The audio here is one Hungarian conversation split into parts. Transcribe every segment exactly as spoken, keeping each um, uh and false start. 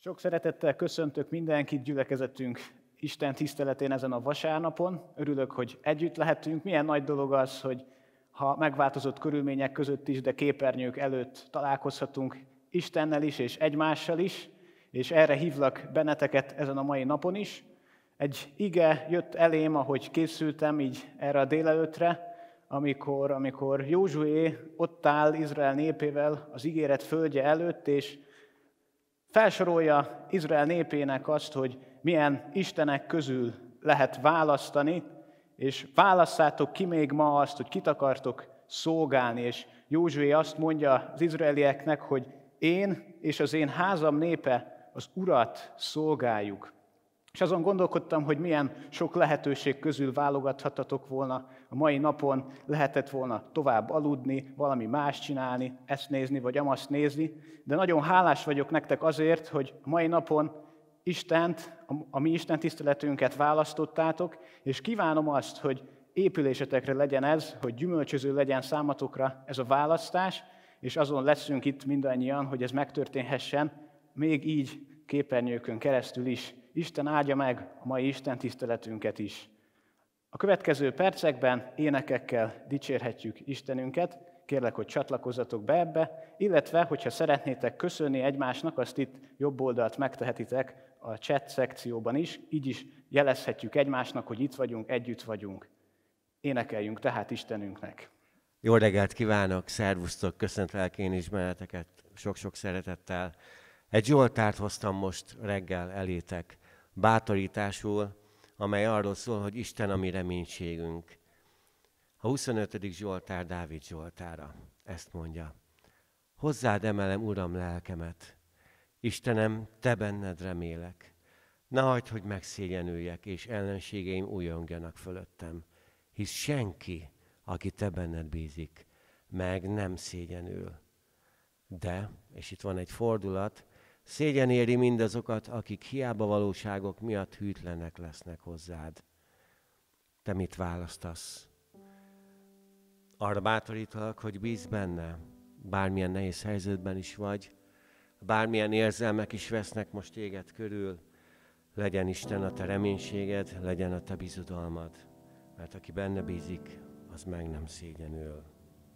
Sok szeretettel köszöntök mindenkit gyülekezetünk Isten tiszteletén ezen a vasárnapon. Örülök, hogy együtt lehetünk. Milyen nagy dolog az, hogy ha megváltozott körülmények között is, de képernyők előtt találkozhatunk Istennel is és egymással is, és erre hívlak benneteket ezen a mai napon is. Egy ige jött elém, ahogy készültem így erre a délelőttre, amikor, amikor Józsué ott áll Izrael népével az ígéret földje előtt, és felsorolja Izrael népének azt, hogy milyen istenek közül lehet választani, és válasszátok ki még ma azt, hogy kit akartok szolgálni. És Józsué azt mondja az izraelieknek, hogy én és az én házam népe az Urat szolgáljuk. És azon gondolkodtam, hogy milyen sok lehetőség közül válogathatatok volna a mai napon, lehetett volna tovább aludni, valami más csinálni, ezt nézni, vagy amazt nézni, de nagyon hálás vagyok nektek azért, hogy a mai napon Istent, a mi Isten tiszteletünket választottátok, és kívánom azt, hogy épülésetekre legyen ez, hogy gyümölcsöző legyen számatokra ez a választás, és azon leszünk itt mindannyian, hogy ez megtörténhessen, még így képernyőkön keresztül is. Isten áldja meg a mai Isten tiszteletünket is. A következő percekben énekekkel dicsérhetjük Istenünket. Kérlek, hogy csatlakozzatok be ebbe, illetve, hogyha szeretnétek köszönni egymásnak, azt itt jobb oldalt megtehetitek a chat szekcióban is. Így is jelezhetjük egymásnak, hogy itt vagyunk, együtt vagyunk. Énekeljünk tehát Istenünknek. Jó reggelt kívánok, szervusztok, köszöntelek én is benneteket sok-sok szeretettel. Egy Zsoltárt hoztam most reggel elétek, bátorításul, amely arról szól, hogy Isten a mi reménységünk. A huszonötödik Zsoltár Dávid Zsoltára ezt mondja. Hozzád emelem, Uram, lelkemet, Istenem, te benned remélek. Ne hagyd, hogy megszégyenüljek, és ellenségeim újongjanak fölöttem, hisz senki, aki te benned bízik, meg nem szégyenül. De, és itt van egy fordulat, szégyen éri mindazokat, akik hiába valóságok miatt hűtlenek lesznek hozzád. Te mit választasz? Arra bátorítalak, hogy bízz benne, bármilyen nehéz helyzetben is vagy, bármilyen érzelmek is vesznek most téged körül, legyen Isten a te reménységed, legyen a te bizodalmad, mert aki benne bízik, az meg nem szégyenül.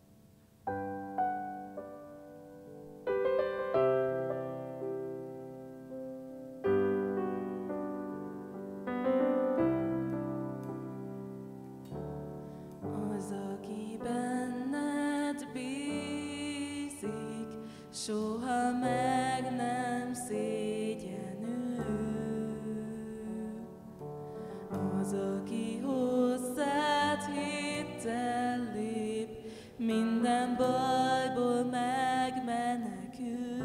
Soha meg nem szégyenül, az, aki hozzád hittel lép, minden bajból megmenekül.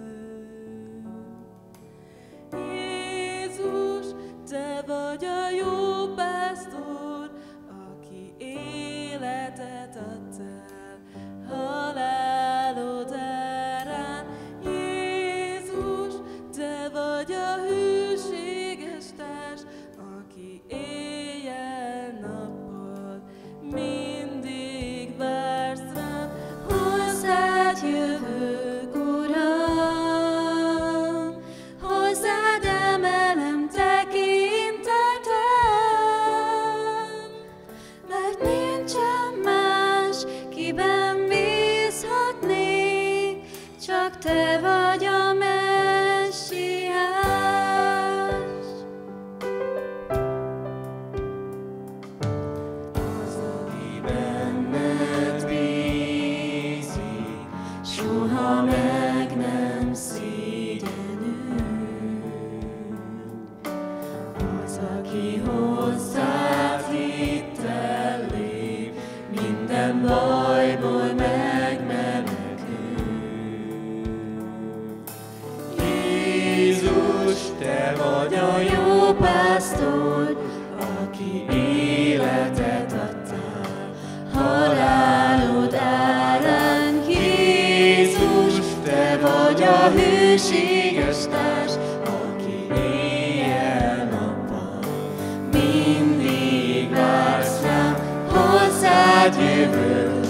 Jézus, te vagy a jó pásztor, aki életet adtál, halálod árán. Jézus, te vagy a hűséges társ, aki éjjel-nappal mindig vársz rám. Hozzád jövök, Uram, hozzád emelem tekintetem, mert nincsen más, kiben bízhatnék, csak te vagy a Messiás. Az, aki benned bízik, soha meg nem szégyenül. Az, aki hozzád hittel lép, minden bajból megmenekül. Jézus, te vagy a jó pásztor, aki életet adtál, halálod árán. Jézus, te vagy a hűséges társ, aki éjjel-nappal mindig vársz rám. Hozzád jövök,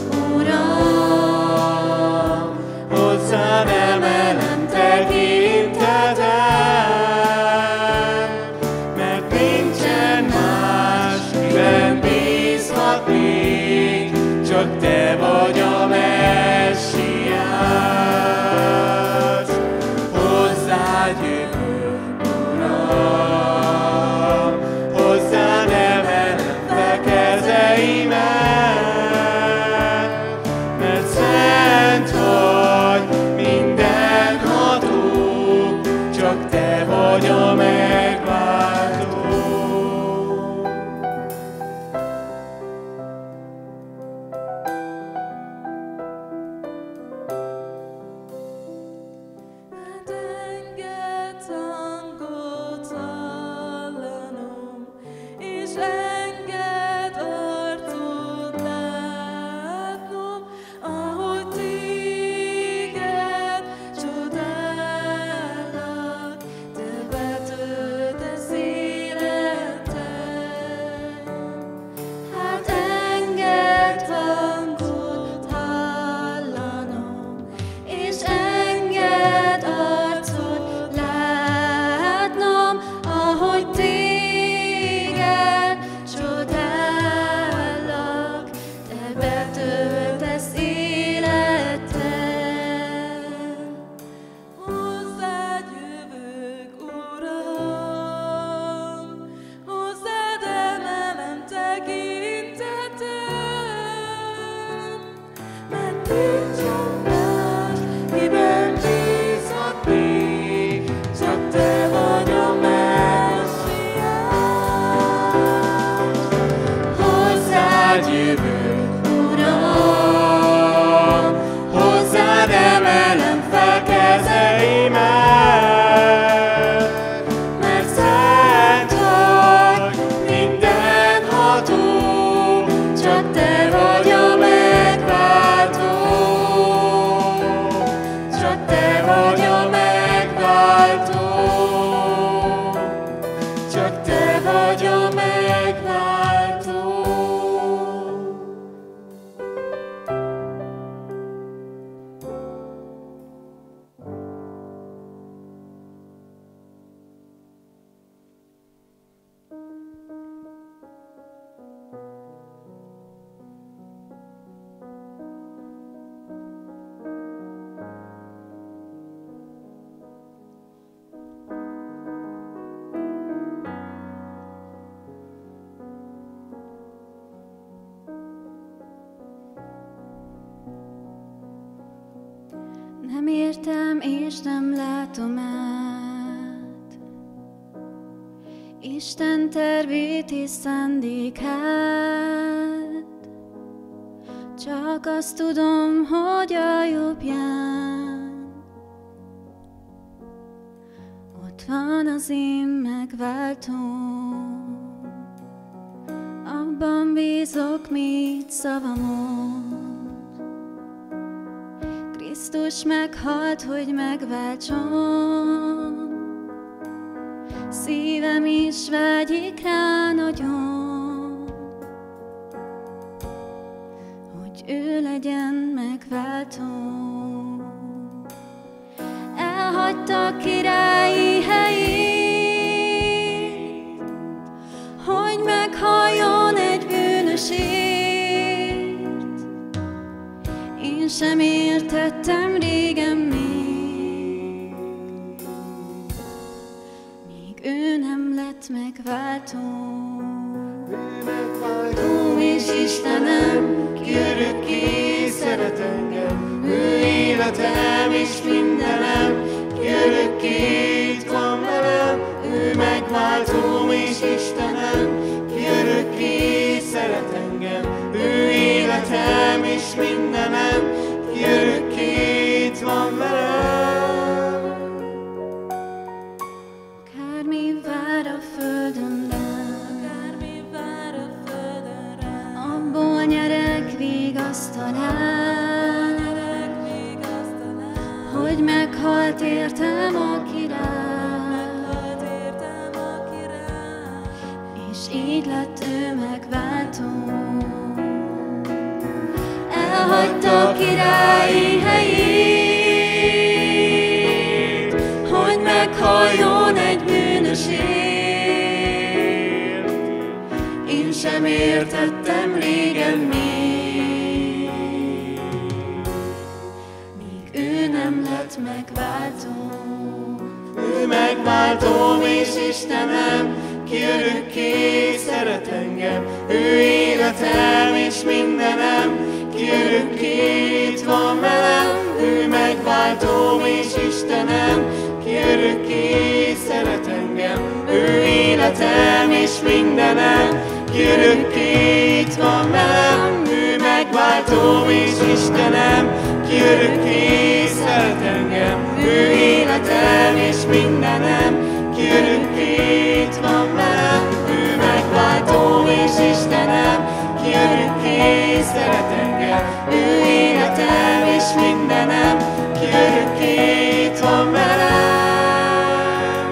Uram, hozzád emelem tekintetem, vagy a megváltó, csak te vagy a megváltó. Nem értem és nem látom át Isten tervét és szándékát. Csak azt tudom, hogy a jobbján ott van az én megváltóm. Abban bízok, mit szavamon. Krisztus meghalt, hogy megváltson. Szívem is vágyik rá nagyon, hogy ő legyen megváltóm. Elhagyta a királyi helyét, hogy meghalljon egy bűnösért. Én sem értettem régen még, míg ő nem lett megváltóm. Ő megváltóm és Istenem, ki örökké szeret engem. Ő életem és mindenem, ki örökké itt van velem. Ő megváltóm és Istenem, ki örökké szeret engem. Ő életem és mindenem, ki örökké itt van velem. Akármi vár a földön rám, abból nyerek vigasztalást, hogy meghalt értem a király, és így lett ő megváltóm. Elhagyta a királyi helyét, hogy meghalljon egy bűnösért. Én sem értettem régen még, míg ő nem lett megváltóm. Ő megváltóm és Istenem, ki örökké szeret engem. Ő életem és mindenem, ki örökké itt van velem. Ő megváltóm és Istenem, ki örökké szeret engem. Ő életem és mindenem, ki örökké itt van velem. Ő megváltóm és Istenem, ki örökké szeret engem. Ő életem és mindenem, ki örökké itt van velem. Ő megváltóm és Istenem, ki örökké szeret engem. Ő életem és mindenem, ki örökké itt van velem.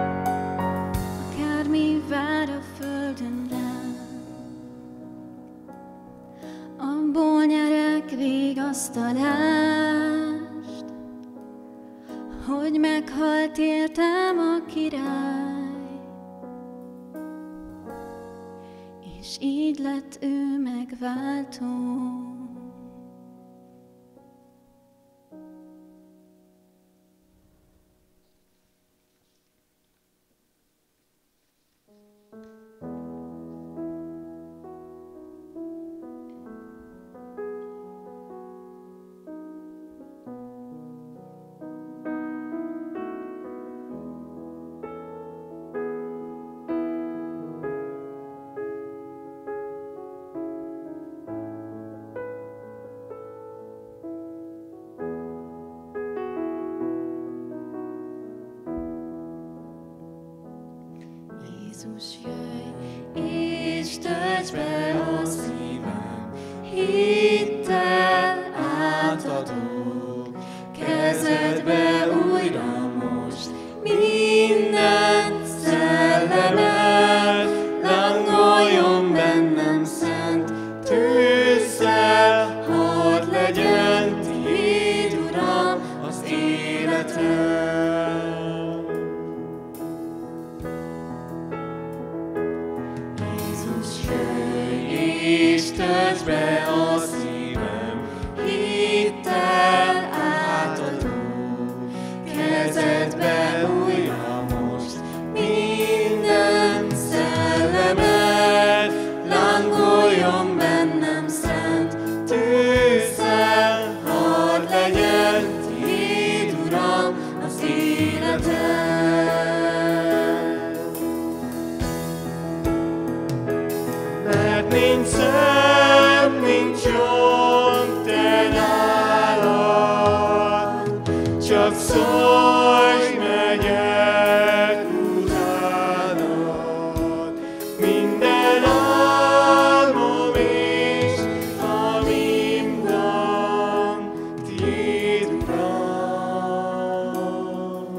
Akármi vár a földön rám, abból nyerek vigasztalást, hogy meghalt értem a király, és így lett ő megváltóm. Jézus, jöjj, és töltsd be a szívem, hittel átadok, kezedbe Jézus, jöjj és töltsd be a szívem, hittel átadom, kezedbe újra most minden szellemet, lángoljon bennem szent tűzszel, hadd legyen Tiéd, Uram, az életem. Mert nincs szebb, nincs jobb te nálad, csak szólj, megyek utánad. Minden álmom és amim van, Tiéd, Uram.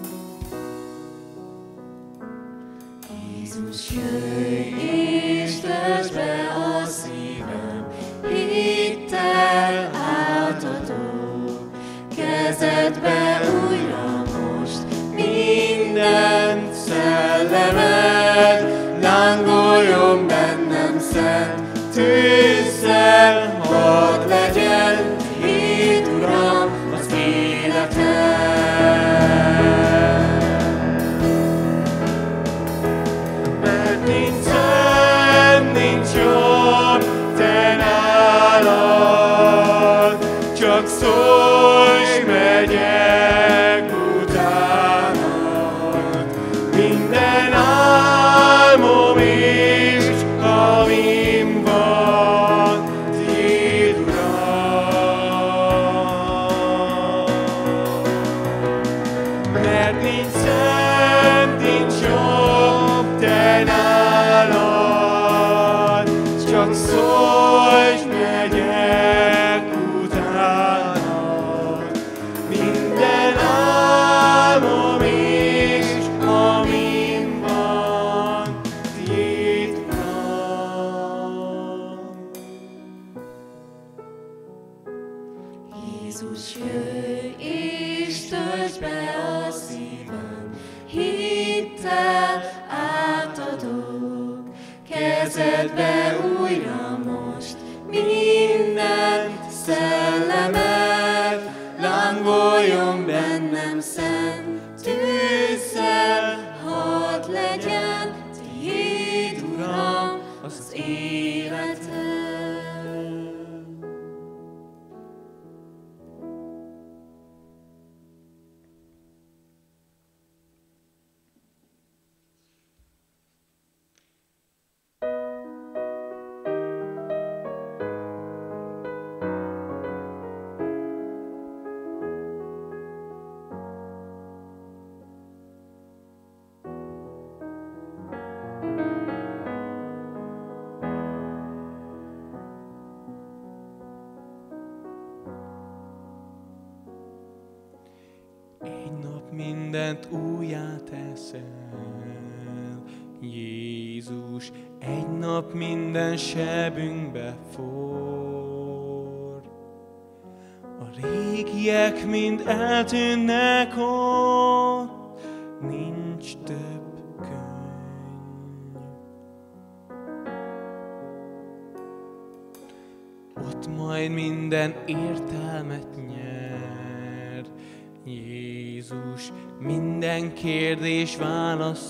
Jézus, jöjj és töltsd be a szívem, hittel átadom, kezedbe újra most minden szellemet, lángoljon bennem szent tűzszel, hadd legyen Tiéd, Uram, az életem. Mert nincs szebb, nincs jobb te nálad, csak szólj, megyek utánad. Minden álmom és amim van, Tiéd, Uram. Mert nincs szebb, nincs jobb te nálad, csak szólj, megyek utánad. Minden álmom és amim van, Tiéd, Uram. Jézus, jöjj és töltsd be a szívem, hittel átadok, kezedbe újra most minden szellemet, lángoljon bennem szent tűzszel, hadd legyen Tiéd, Uram, az életem. Egy nap mindent újjá teszel, Jézus, egy nap minden sebünkbe forr. A régiek mind eltűnnek ott, nincs több könny. Ott majd minden értelmet nyer, Jézus, minden kérdés választ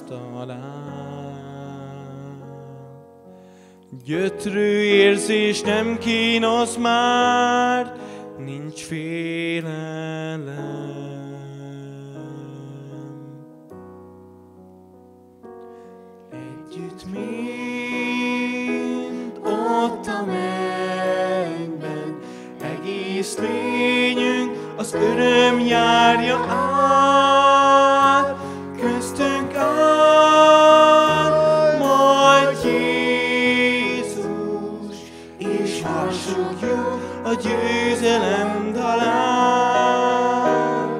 talál. Gyötrő érzés nem kínos már, nincs félelem. Együtt mind ott a mennyben, egész lényünk az öröm járja át, köztünk áll majd Jézus, és harsogjuk a győzelem dalát.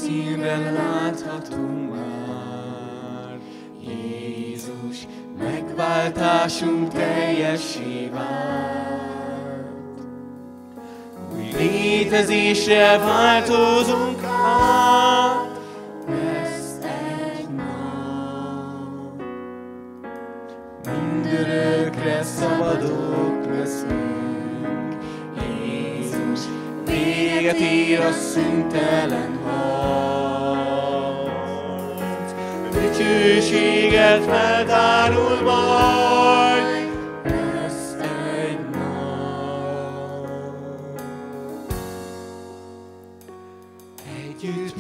színre láthatunk már. Jézus, megváltásunk teljessé vált. Új létezésre változunk át, lesz egy nap. Mindörökre szabadok leszünk. Jézus, véget ér a szüntelen harc. Dicsőséget feltárul majd, lesz egy nap. Együtt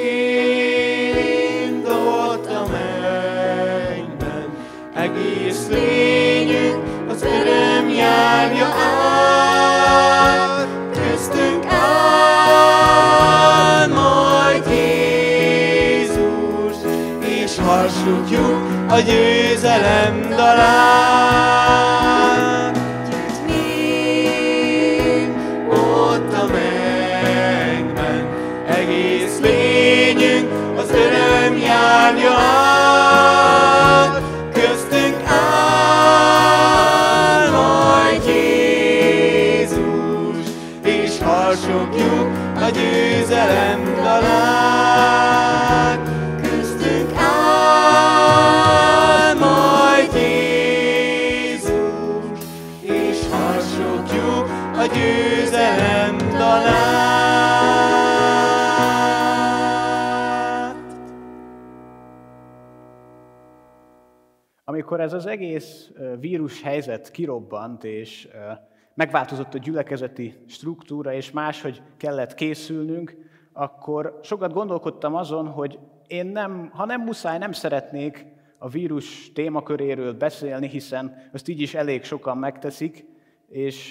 mind ott a mennyben, egész lényünk az öröm járja át, köztünk áll majd Jézus, és harsogjuk a győzelem dalát. Együtt mind ott a mennyben, egész lényünk az öröm járja át, köztünk áll majd Jézus, és harsogjuk a győzelem dalát. Köztünk áll majd Jézus, és harsogjuk a győzelem dalát. Amikor ez az egész vírus helyzet kirobbant, és megváltozott a gyülekezeti struktúra, és máshogy kellett készülnünk, akkor sokat gondolkodtam azon, hogy én nem, ha nem muszáj, nem szeretnék a vírus témaköréről beszélni, hiszen azt így is elég sokan megteszik, és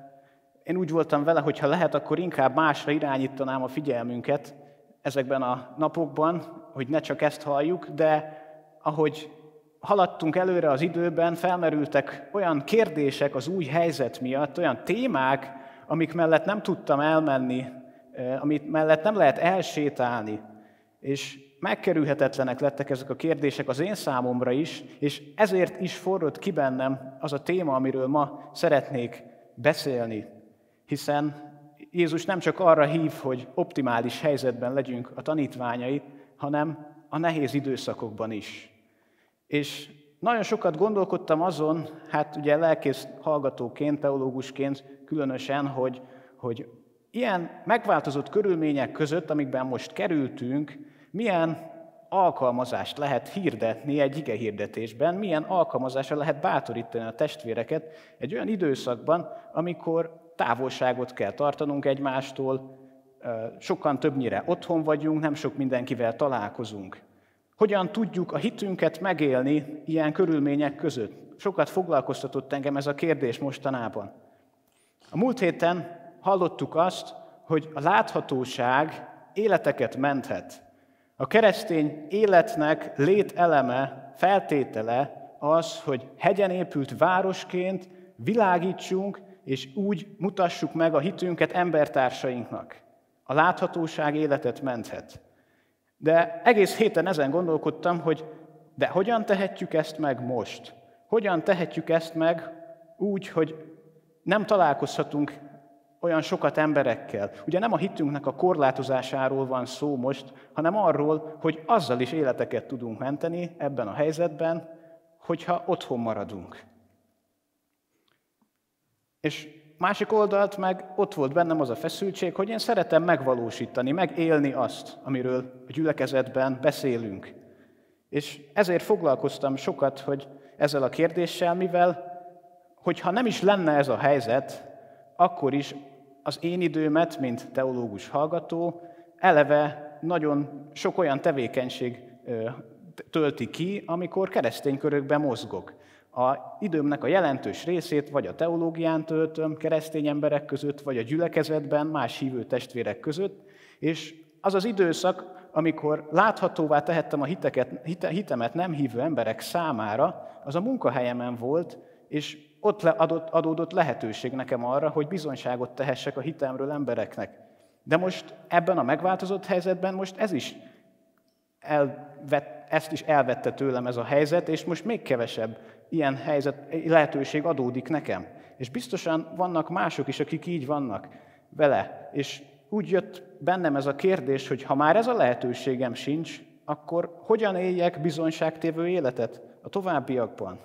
én úgy voltam vele, hogy ha lehet, akkor inkább másra irányítanám a figyelmünket ezekben a napokban, hogy ne csak ezt halljuk, de ahogy haladtunk előre az időben, felmerültek olyan kérdések az új helyzet miatt, olyan témák, amik mellett nem tudtam elmenni, amit mellett nem lehet elsétálni, és megkerülhetetlenek lettek ezek a kérdések az én számomra is, és ezért is forrott ki bennem az a téma, amiről ma szeretnék beszélni, hiszen Jézus nem csak arra hív, hogy optimális helyzetben legyünk a tanítványai, hanem a nehéz időszakokban is. És nagyon sokat gondolkodtam azon, hát ugye lelkész hallgatóként, teológusként különösen, hogy, hogy ilyen megváltozott körülmények között, amikben most kerültünk, milyen alkalmazást lehet hirdetni egy igehirdetésben, milyen alkalmazásra lehet bátorítani a testvéreket egy olyan időszakban, amikor távolságot kell tartanunk egymástól, sokan többnyire otthon vagyunk, nem sok mindenkivel találkozunk. Hogyan tudjuk a hitünket megélni ilyen körülmények között? Sokat foglalkoztatott engem ez a kérdés mostanában. A múlt héten hallottuk azt, hogy a láthatóság életeket menthet. A keresztény életnek lételeme, feltétele az, hogy hegyen épült városként világítsunk, és úgy mutassuk meg a hitünket embertársainknak. A láthatóság életet menthet. De egész héten ezen gondolkodtam, hogy de hogyan tehetjük ezt meg most? Hogyan tehetjük ezt meg úgy, hogy nem találkozhatunk olyan sokat emberekkel? Ugye nem a hitünknek a korlátozásáról van szó most, hanem arról, hogy azzal is életeket tudunk menteni ebben a helyzetben, hogyha otthon maradunk. És másik oldalt meg ott volt bennem az a feszültség, hogy én szeretem megvalósítani, megélni azt, amiről a gyülekezetben beszélünk. És ezért foglalkoztam sokat, hogy ezzel a kérdéssel, mivel, hogyha nem is lenne ez a helyzet, akkor is az én időmet, mint teológus hallgató, eleve nagyon sok olyan tevékenység tölti ki, amikor keresztény körökben mozgok. A időmnek a jelentős részét vagy a teológián töltöm keresztény emberek között, vagy a gyülekezetben más hívő testvérek között, és az az időszak, amikor láthatóvá tehettem a hiteket, hite, hitemet nem hívő emberek számára, az a munkahelyemen volt, és ott adott, adódott lehetőség nekem arra, hogy bizonyságot tehessek a hitemről embereknek. De most ebben a megváltozott helyzetben most ez is elvett, ezt is elvette tőlem ez a helyzet, és most még kevesebb ilyen helyzet, lehetőség adódik nekem. És biztosan vannak mások is, akik így vannak vele. És úgy jött bennem ez a kérdés, hogy ha már ez a lehetőségem sincs, akkor hogyan éljek bizonyságtévő életet a továbbiakban?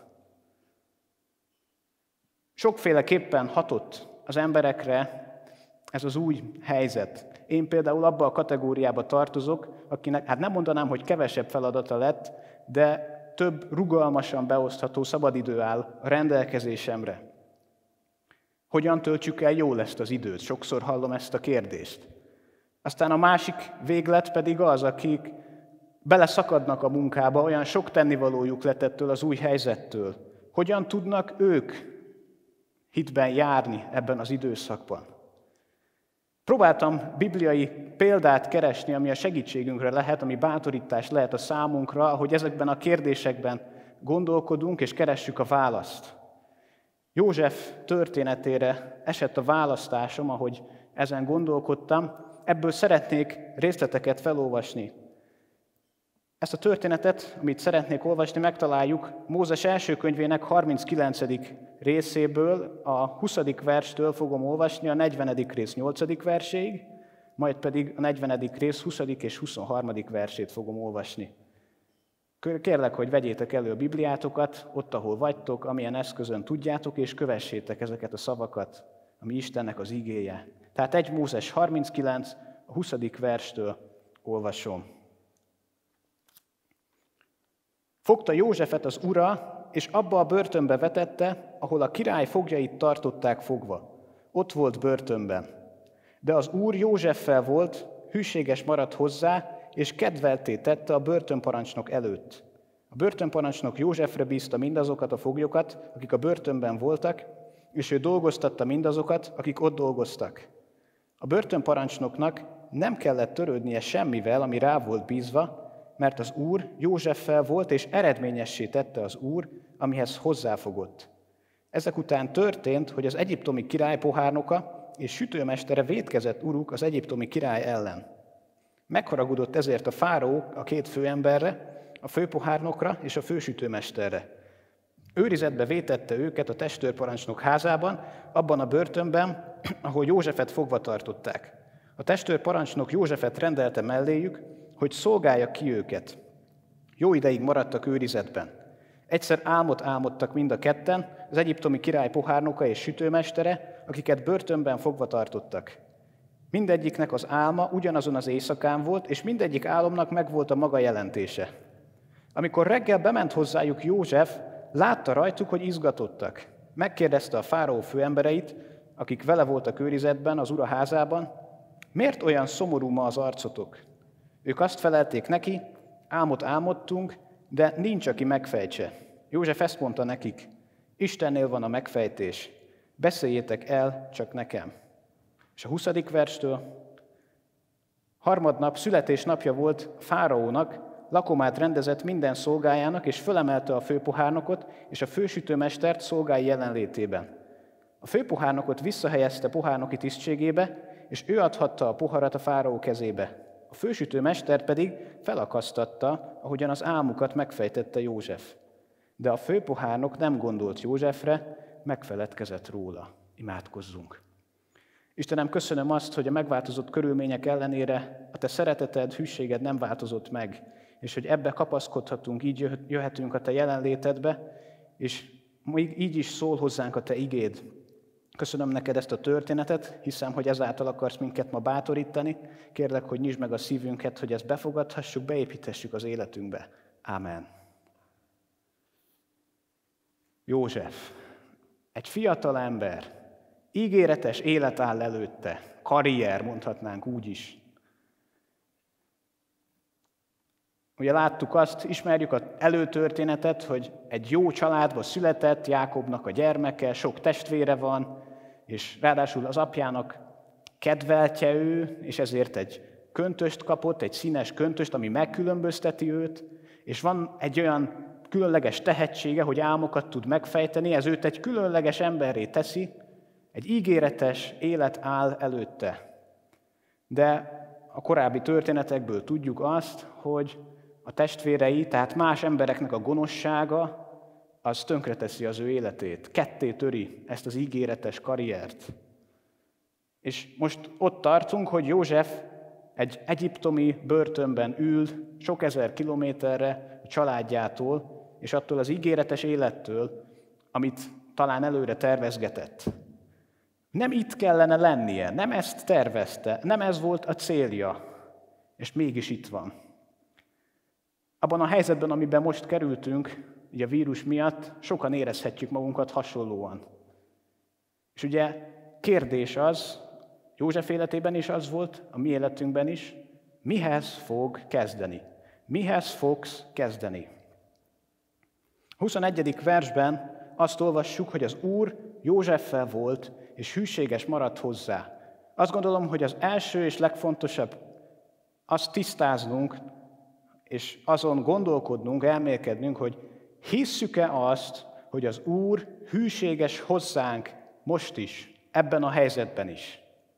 Sokféleképpen hatott az emberekre ez az új helyzet. Én például abba a kategóriába tartozok, akinek, hát nem mondanám, hogy kevesebb feladata lett, de több rugalmasan beosztható szabadidő áll a rendelkezésemre. Hogyan töltsük el jól ezt az időt? Sokszor hallom ezt a kérdést. Aztán a másik véglet pedig az, akik beleszakadnak a munkába, olyan sok tennivalójuk lett ettől az új helyzettől. Hogyan tudnak ők hitben járni ebben az időszakban? Próbáltam bibliai példát keresni, ami a segítségünkre lehet, ami bátorítás lehet a számunkra, hogy ezekben a kérdésekben gondolkodunk és keressük a választ. József történetére esett a választásom, ahogy ezen gondolkodtam. Ebből szeretnék részleteket felolvasni. Ezt a történetet, amit szeretnék olvasni, megtaláljuk Mózes első könyvének harminckilencedik részéből, a huszadik verstől fogom olvasni a negyvenedik rész nyolcadik verséig, majd pedig a negyvenedik rész huszadik és huszonharmadik versét fogom olvasni. Kérlek, hogy vegyétek elő a Bibliátokat, ott, ahol vagytok, amilyen eszközön tudjátok, és kövessétek ezeket a szavakat, ami Istennek az igéje. Tehát egy Mózes harminckilenc, a huszadik verstől olvasom. Fogta Józsefet az ura, és abba a börtönbe vetette, ahol a király foglyait tartották fogva. Ott volt börtönben. De az úr Józseffel volt, hűséges maradt hozzá, és kedvelté tette a börtönparancsnok előtt. A börtönparancsnok Józsefre bízta mindazokat a foglyokat, akik a börtönben voltak, és ő dolgoztatta mindazokat, akik ott dolgoztak. A börtönparancsnoknak nem kellett törődnie semmivel, ami rá volt bízva, mert az Úr Józseffel volt, és eredményessé tette az Úr, amihez hozzáfogott. Ezek után történt, hogy az egyiptomi király pohárnoka és sütőmestere vétkezett uruk az egyiptomi király ellen. Megharagudott ezért a fáraó a két főemberre, a főpohárnokra és a fősütőmesterre. Őrizetbe vétette őket a testőrparancsnok házában, abban a börtönben, ahol Józsefet fogva tartották. A testőrparancsnok Józsefet rendelte melléjük, hogy szolgálja ki őket. Jó ideig maradtak őrizetben. Egyszer álmot álmodtak mind a ketten, az egyiptomi király pohárnoka és sütőmestere, akiket börtönben fogva tartottak. Mindegyiknek az álma ugyanazon az éjszakán volt, és mindegyik álomnak megvolt a maga jelentése. Amikor reggel bement hozzájuk József, látta rajtuk, hogy izgatottak. Megkérdezte a fáraó főembereit, akik vele voltak őrizetben az ura házában, miért olyan szomorú ma az arcotok? Ők azt felelték neki, álmot álmodtunk, de nincs, aki megfejtse. József ezt mondta nekik, Istennél van a megfejtés, beszéljétek el csak nekem. És a huszadik verstől, harmadnap születésnapja volt fáraónak, lakomát rendezett minden szolgájának, és fölemelte a főpohárnokot és a fősütőmestert szolgái jelenlétében. A főpohárnokot visszahelyezte pohárnoki tisztségébe, és ő adhatta a poharat a fáraó kezébe. A fősütőmester pedig felakasztatta, ahogyan az álmukat megfejtette József. De a főpohárnok nem gondolt Józsefre, megfeledkezett róla. Imádkozzunk. Istenem, köszönöm azt, hogy a megváltozott körülmények ellenére a te szereteted, hűséged nem változott meg, és hogy ebbe kapaszkodhatunk, így jöhetünk a te jelenlétedbe, és így is szól hozzánk a te igéd. Köszönöm neked ezt a történetet, hiszem, hogy ezáltal akarsz minket ma bátorítani. Kérlek, hogy nyisd meg a szívünket, hogy ezt befogadhassuk, beépíthessük az életünkbe. Ámen. József, egy fiatal ember, ígéretes élet áll előtte, karrier, mondhatnánk úgy is. Ugye láttuk azt, ismerjük az előtörténetet, hogy egy jó családba született, Jákobnak a gyermeke, sok testvére van, és ráadásul az apjának kedveltje ő, és ezért egy köntöst kapott, egy színes köntöst, ami megkülönbözteti őt, és van egy olyan különleges tehetsége, hogy álmokat tud megfejteni, ez őt egy különleges emberré teszi, egy ígéretes élet áll előtte. De a korábbi történetekből tudjuk azt, hogy a testvérei, tehát más embereknek a gonoszsága, az tönkreteszi az ő életét. Ketté töri ezt az ígéretes karriert. És most ott tartunk, hogy József egy egyiptomi börtönben ül sok ezer kilométerre a családjától, és attól az ígéretes élettől, amit talán előre tervezgetett. Nem itt kellene lennie, nem ezt tervezte, nem ez volt a célja, és mégis itt van. Abban a helyzetben, amiben most kerültünk, ugye a vírus miatt, sokan érezhetjük magunkat hasonlóan. És ugye kérdés az, József életében is az volt, a mi életünkben is, mihez fog kezdeni? Mihez fogsz kezdeni? A huszonegyedik versben azt olvassuk, hogy az Úr Józseffel volt, és hűséges maradt hozzá. Azt gondolom, hogy az első és legfontosabb azt tisztáznunk, és azon gondolkodnunk, elmélkednünk, hogy hisszük-e azt, hogy az Úr hűséges hozzánk most is, ebben a helyzetben is.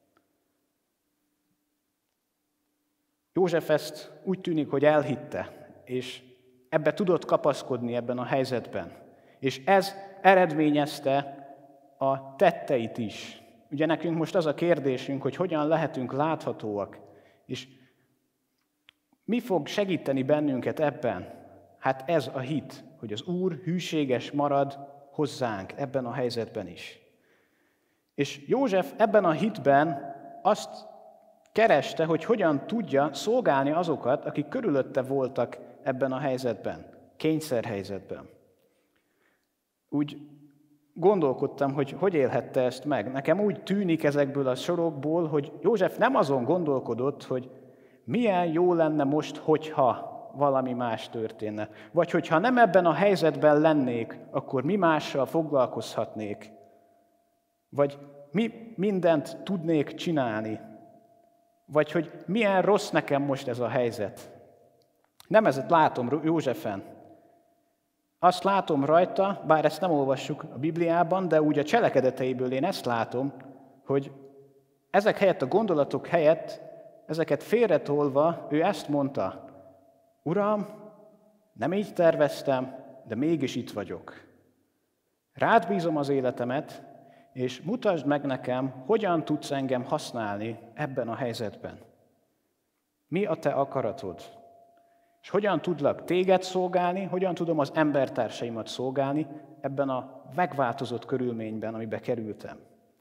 József ezt úgy tűnik, hogy elhitte, és ebbe tudott kapaszkodni ebben a helyzetben. És ez eredményezte a tetteit is. Ugye nekünk most az a kérdésünk, hogy hogyan lehetünk láthatóak, és mi fog segíteni bennünket ebben? Hát ez a hit, hogy az Úr hűséges marad hozzánk ebben a helyzetben is. És József ebben a hitben azt kereste, hogy hogyan tudja szolgálni azokat, akik körülötte voltak ebben a helyzetben, kényszerhelyzetben. Úgy gondolkodtam, hogy hogy élhette ezt meg. Nekem úgy tűnik ezekből a sorokból, hogy József nem azon gondolkodott, hogy milyen jó lenne most, hogyha valami más történne. Vagy hogyha nem ebben a helyzetben lennék, akkor mi mással foglalkozhatnék. Vagy mi mindent tudnék csinálni. Vagy hogy milyen rossz nekem most ez a helyzet. Nem ezt látom Józsefen. Azt látom rajta, bár ezt nem olvassuk a Bibliában, de úgy a cselekedeteiből én ezt látom, hogy ezek helyett, a gondolatok helyett, ezeket félretolva, ő ezt mondta: Uram, nem így terveztem, de mégis itt vagyok. Rád bízom az életemet, és mutasd meg nekem, hogyan tudsz engem használni ebben a helyzetben. Mi a te akaratod? És hogyan tudlak téged szolgálni, hogyan tudom az embertársaimat szolgálni ebben a megváltozott körülményben, amiben kerültem.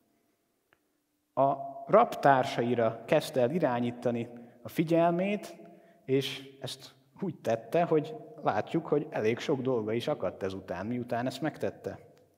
A rabtársaira kezdte el irányítani a figyelmét, és ezt úgy tette, hogy látjuk, hogy elég sok dolga is akadt ezután, miután ezt megtette.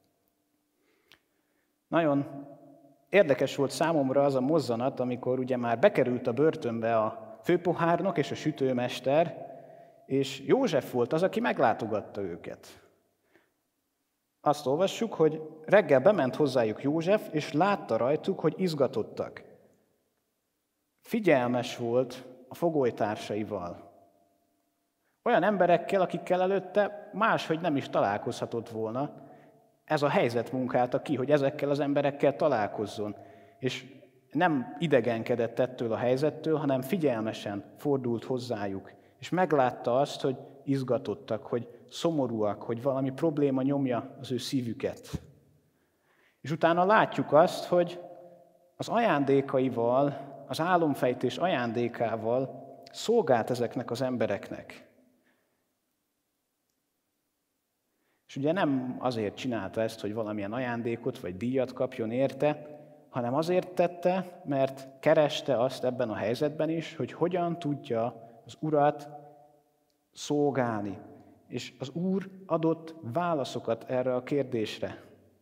Nagyon érdekes volt számomra az a mozzanat, amikor ugye már bekerült a börtönbe a főpohárnok és a sütőmester, és József volt az, aki meglátogatta őket. Azt olvassuk, hogy reggel bement hozzájuk József, és látta rajtuk, hogy izgatottak. Figyelmes volt a fogolytársaival. Olyan emberekkel, akikkel előtte máshogy nem is találkozhatott volna. Ez a helyzet munkálta ki, hogy ezekkel az emberekkel találkozzon. És nem idegenkedett ettől a helyzettől, hanem figyelmesen fordult hozzájuk. És meglátta azt, hogy izgatottak, hogy szomorúak, hogy valami probléma nyomja az ő szívüket. És utána látjuk azt, hogy az ajándékaival, az álomfejtés ajándékával szolgált ezeknek az embereknek. És ugye nem azért csinálta ezt, hogy valamilyen ajándékot vagy díjat kapjon érte, hanem azért tette, mert kereste azt ebben a helyzetben is, hogy hogyan tudja az Urat szolgálni. És az Úr adott válaszokat erre a kérdésre.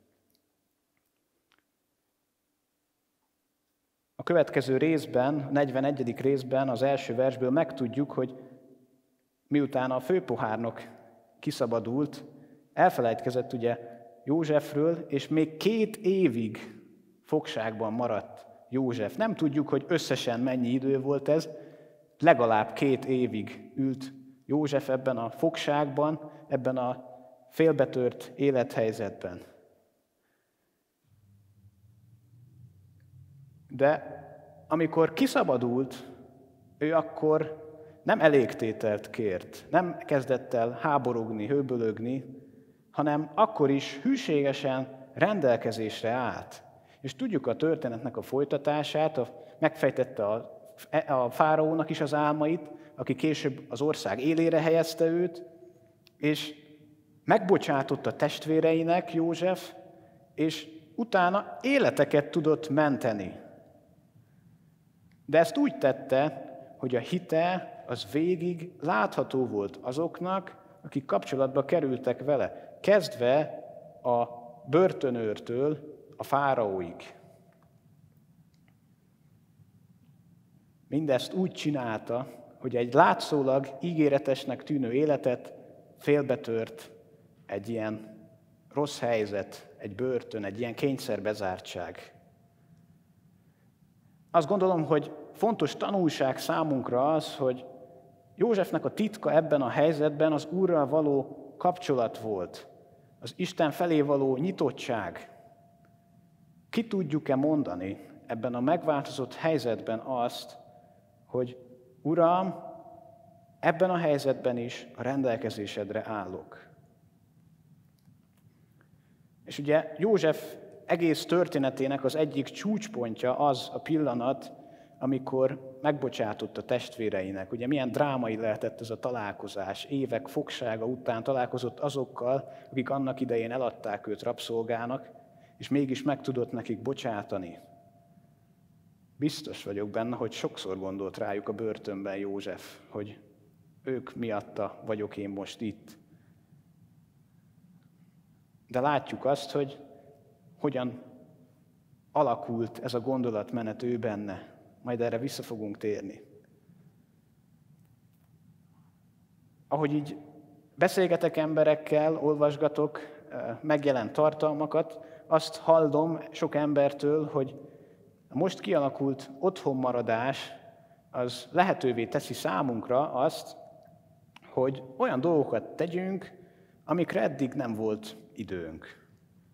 A következő részben, a negyvenegyedik részben, az első versből megtudjuk, hogy miután a főpohárnok kiszabadult, elfelejtkezett ugye Józsefről, és még két évig fogságban maradt József. Nem tudjuk, hogy összesen mennyi idő volt ez, legalább két évig ült József ebben a fogságban, ebben a félbetört élethelyzetben. De amikor kiszabadult, ő akkor nem elégtételt kért, nem kezdett el háborogni, hőbölögni, hanem akkor is hűségesen rendelkezésre állt. És tudjuk a történetnek a folytatását, a, megfejtette a, a fáraónak is az álmait, aki később az ország élére helyezte őt, és megbocsátott a testvéreinek József, és utána életeket tudott menteni. De ezt úgy tette, hogy a hite az végig látható volt azoknak, akik kapcsolatba kerültek vele, kezdve a börtönőrtől a fáraóig. Mindezt úgy csinálta, hogy egy látszólag ígéretesnek tűnő életet félbetört egy ilyen rossz helyzet, egy börtön, egy ilyen kényszerbezártság. Azt gondolom, hogy fontos tanulság számunkra az, hogy Józsefnek a titka ebben a helyzetben az Úrral való kapcsolat volt, az Isten felé való nyitottság. Ki tudjuk-e mondani ebben a megváltozott helyzetben azt, hogy Uram, ebben a helyzetben is a rendelkezésedre állok. És ugye József egész történetének az egyik csúcspontja az a pillanat, amikor megbocsátott a testvéreinek. Ugye milyen drámai lehetett ez a találkozás. Évek fogsága után találkozott azokkal, akik annak idején eladták őt rabszolgának, és mégis meg tudott nekik bocsátani. Biztos vagyok benne, hogy sokszor gondolt rájuk a börtönben József, hogy ők miatta vagyok én most itt. De látjuk azt, hogy hogyan alakult ez a gondolatmenet ő benne. Majd erre vissza fogunk térni. Ahogy így beszélgetek emberekkel, olvasgatok megjelent tartalmakat, azt hallom sok embertől, hogy a most kialakult otthonmaradás az lehetővé teszi számunkra azt, hogy olyan dolgokat tegyünk, amikre eddig nem volt időnk.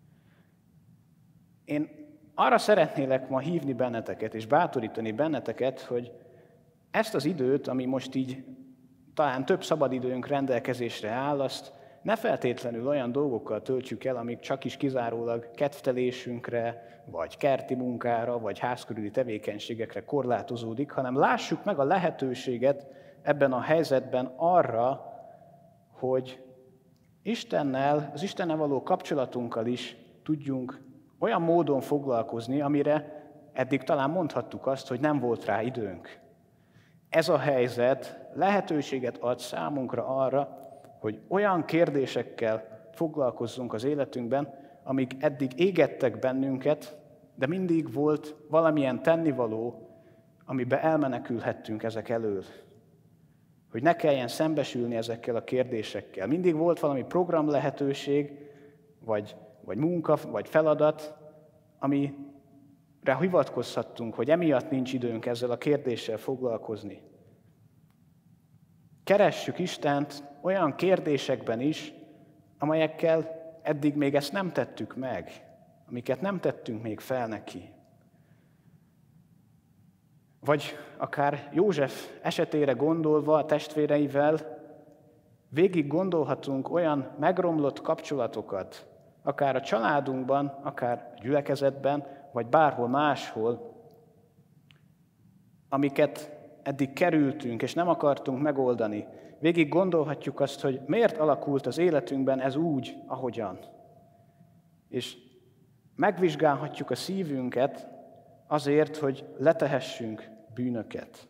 Én arra szeretnélek ma hívni benneteket, és bátorítani benneteket, hogy ezt az időt, ami most így talán több szabadidőnk rendelkezésre áll, azt ne feltétlenül olyan dolgokkal töltsük el, amik csak is kizárólag kedvtelésünkre, vagy kerti munkára, vagy házkörüli tevékenységekre korlátozódik, hanem lássuk meg a lehetőséget ebben a helyzetben arra, hogy Istennel, az Istennel való kapcsolatunkkal is tudjunk olyan módon foglalkozni, amire eddig talán mondhattuk azt, hogy nem volt rá időnk. Ez a helyzet lehetőséget ad számunkra arra, hogy olyan kérdésekkel foglalkozzunk az életünkben, amik eddig égettek bennünket, de mindig volt valamilyen tennivaló, amiben elmenekülhettünk ezek elől. Hogy ne kelljen szembesülni ezekkel a kérdésekkel. Mindig volt valami program lehetőség, vagy, vagy munka, vagy feladat, amire hivatkozhattunk, hogy emiatt nincs időnk ezzel a kérdéssel foglalkozni. Keressük Istent olyan kérdésekben is, amelyekkel eddig még ezt nem tettük meg, amiket nem tettünk még fel neki. Vagy akár József esetére gondolva a testvéreivel, végig gondolhatunk olyan megromlott kapcsolatokat, akár a családunkban, akár a gyülekezetben, vagy bárhol máshol, amiket eddig kerültünk, és nem akartunk megoldani. Végig gondolhatjuk azt, hogy miért alakult az életünkben ez úgy, ahogyan. És megvizsgálhatjuk a szívünket azért, hogy letehessünk bűnöket.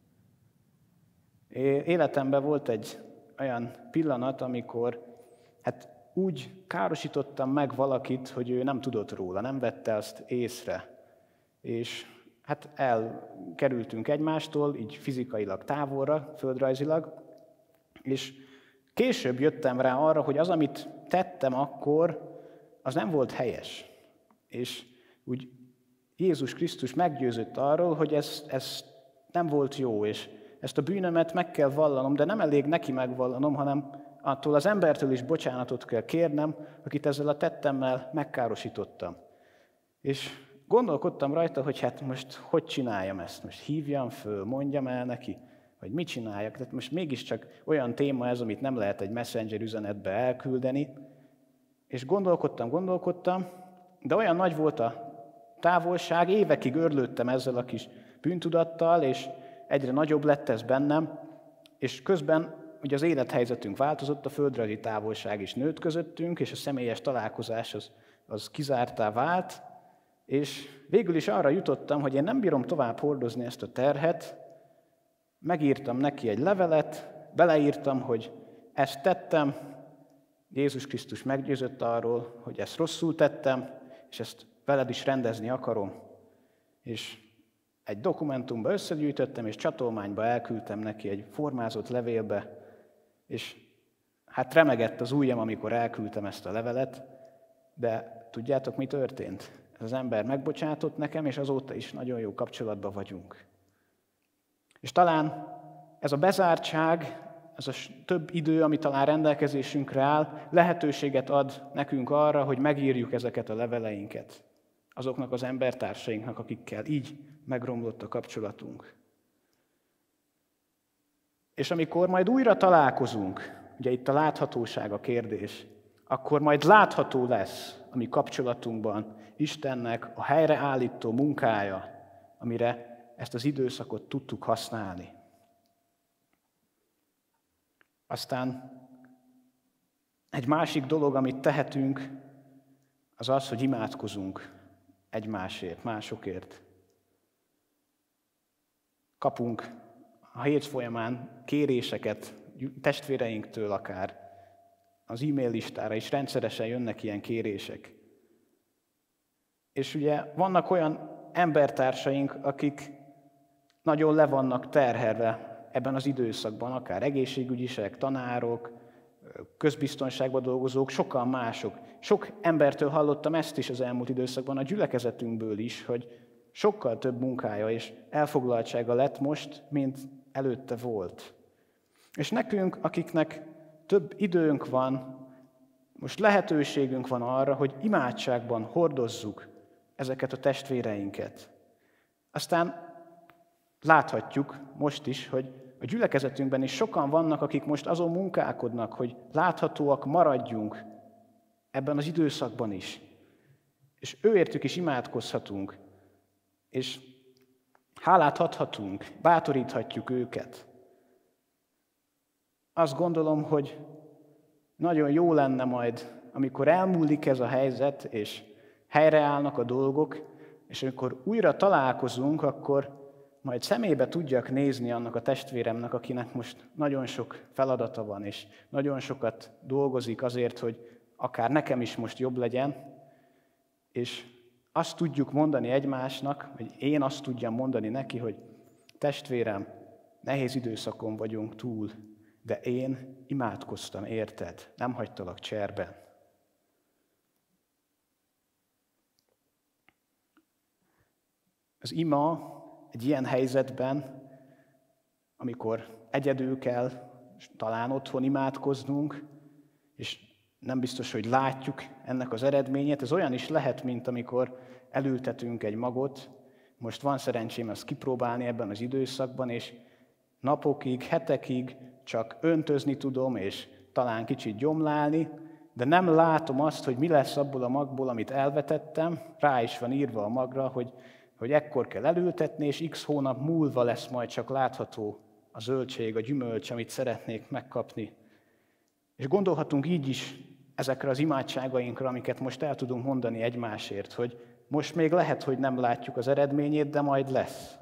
Életemben volt egy olyan pillanat, amikor hát úgy károsítottam meg valakit, hogy ő nem tudott róla, nem vette azt észre. És hát elkerültünk egymástól, így fizikailag távolra, földrajzilag, és később jöttem rá arra, hogy az, amit tettem akkor, az nem volt helyes. És úgy Jézus Krisztus meggyőzött arról, hogy ez, ez nem volt jó, és ezt a bűnömet meg kell vallanom, de nem elég neki megvallanom, hanem attól az embertől is bocsánatot kell kérnem, akit ezzel a tettemmel megkárosítottam. És gondolkodtam rajta, hogy hát most hogy csináljam ezt, most hívjam föl, mondjam el neki, vagy mit csináljak. Tehát most mégiscsak olyan téma ez, amit nem lehet egy messenger üzenetbe elküldeni. És gondolkodtam, gondolkodtam, de olyan nagy volt a távolság, évekig örlődtem ezzel a kis bűntudattal, és egyre nagyobb lett ez bennem, és közben ugye az élethelyzetünk változott, a földrajzi távolság is nőtt közöttünk, és a személyes találkozás az, az kizártá vált, és végül is arra jutottam, hogy én nem bírom tovább hordozni ezt a terhet, megírtam neki egy levelet, beleírtam, hogy ezt tettem, Jézus Krisztus meggyőzött arról, hogy ezt rosszul tettem, és ezt veled is rendezni akarom. És egy dokumentumba összegyűjtöttem, és csatolmányba elküldtem neki egy formázott levélbe, és hát remegett az ujjam, amikor elküldtem ezt a levelet, de tudjátok, mi történt? Ez az ember megbocsátott nekem, és azóta is nagyon jó kapcsolatban vagyunk. És talán ez a bezártság, ez a több idő, ami talán rendelkezésünkre áll, lehetőséget ad nekünk arra, hogy megírjuk ezeket a leveleinket azoknak az embertársainknak, akikkel így megromlott a kapcsolatunk. És amikor majd újra találkozunk, ugye itt a láthatóság a kérdés, akkor majd látható lesz a mi kapcsolatunkban Istennek a helyreállító munkája, amire ezt az időszakot tudtuk használni. Aztán egy másik dolog, amit tehetünk, az az, hogy imádkozunk egymásért, másokért. Kapunk a hét folyamán kéréseket testvéreinktől akár, az e-mail listára is rendszeresen jönnek ilyen kérések. És ugye vannak olyan embertársaink, akik nagyon le vannak terhelve ebben az időszakban, akár egészségügyisek, tanárok, közbiztonságban dolgozók, sokan mások. Sok embertől hallottam ezt is az elmúlt időszakban, a gyülekezetünkből is, hogy sokkal több munkája és elfoglaltsága lett most, mint előtte volt. És nekünk, akiknek több időnk van, most lehetőségünk van arra, hogy imádságban hordozzuk ezeket a testvéreinket. Aztán láthatjuk most is, hogy a gyülekezetünkben is sokan vannak, akik most azon munkálkodnak, hogy láthatóak maradjunk ebben az időszakban is. És őértük is imádkozhatunk, és hálát adhatunk, bátoríthatjuk őket. Azt gondolom, hogy nagyon jó lenne majd, amikor elmúlik ez a helyzet, és helyreállnak a dolgok, és amikor újra találkozunk, akkor majd szemébe tudjak nézni annak a testvéremnek, akinek most nagyon sok feladata van, és nagyon sokat dolgozik azért, hogy akár nekem is most jobb legyen, és azt tudjuk mondani egymásnak, vagy én azt tudjam mondani neki, hogy testvérem, nehéz időszakon vagyunk túl, de én imádkoztam, érted? Nem hagytalak cserben. Az ima egy ilyen helyzetben, amikor egyedül kell talán otthon imádkoznunk, és nem biztos, hogy látjuk ennek az eredményét, ez olyan is lehet, mint amikor elültetünk egy magot. Most van szerencsém ezt kipróbálni ebben az időszakban, és napokig, hetekig csak öntözni tudom, és talán kicsit gyomlálni, de nem látom azt, hogy mi lesz abból a magból, amit elvetettem. Rá is van írva a magra, hogy, hogy ekkor kell elültetni, és x hónap múlva lesz majd csak látható a zöldség, a gyümölcs, amit szeretnék megkapni. És gondolhatunk így is ezekre az imádságainkra, amiket most el tudunk mondani egymásért, hogy most még lehet, hogy nem látjuk az eredményét, de majd lesz.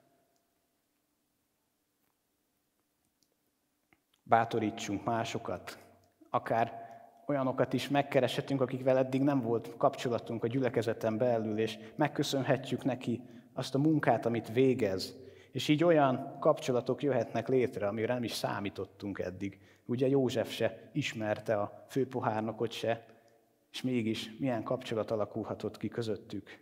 Bátorítsunk másokat, akár olyanokat is megkereshetünk, akikvel eddig nem volt kapcsolatunk a gyülekezeten belül, és megköszönhetjük neki azt a munkát, amit végez. És így olyan kapcsolatok jöhetnek létre, amire nem is számítottunk eddig. Ugye József se ismerte a főpohárnokot se, és mégis milyen kapcsolat alakulhatott ki közöttük.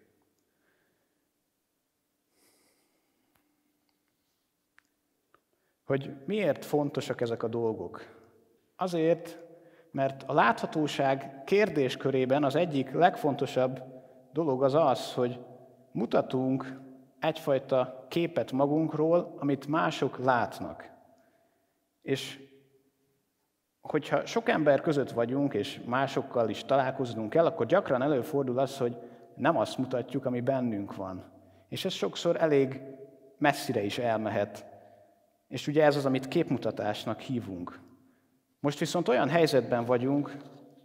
Hogy miért fontosak ezek a dolgok? Azért, mert a láthatóság kérdéskörében az egyik legfontosabb dolog az az, hogy mutatunk egyfajta képet magunkról, amit mások látnak. És hogyha sok ember között vagyunk, és másokkal is találkoznunk kell, akkor gyakran előfordul az, hogy nem azt mutatjuk, ami bennünk van. És ez sokszor elég messzire is elmehet. És ugye ez az, amit képmutatásnak hívunk. Most viszont olyan helyzetben vagyunk,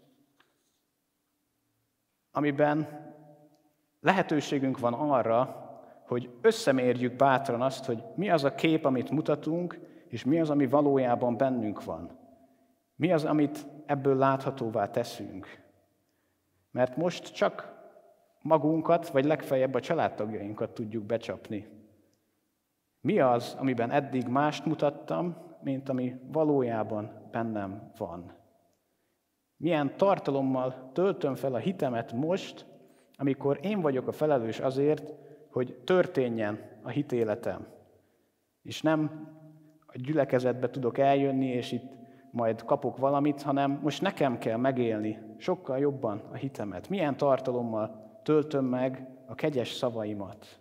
amiben lehetőségünk van arra, hogy összemérjük bátran azt, hogy mi az a kép, amit mutatunk, és mi az, ami valójában bennünk van. Mi az, amit ebből láthatóvá teszünk. Mert most csak magunkat, vagy legfeljebb a családtagjainkat tudjuk becsapni. Mi az, amiben eddig mást mutattam, mint ami valójában bennem van? Milyen tartalommal töltöm fel a hitemet most, amikor én vagyok a felelős azért, hogy történjen a hitéletem. És nem a gyülekezetbe tudok eljönni, és itt majd kapok valamit, hanem most nekem kell megélni sokkal jobban a hitemet. Milyen tartalommal töltöm meg a kegyes szavaimat.